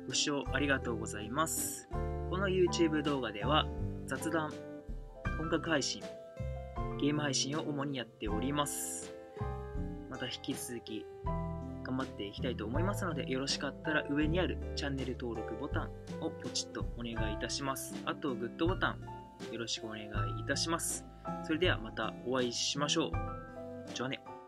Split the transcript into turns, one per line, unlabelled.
ご視聴ありがとうございます。この YouTube 動画では雑談、音楽配信、ゲーム配信を主にやっております。また引き続き頑張っていきたいと思いますので、よろしかったら上にあるチャンネル登録ボタンをポチッとお願いいたします。あとグッドボタンよろしくお願いいたします。それではまたお会いしましょう。じゃあね。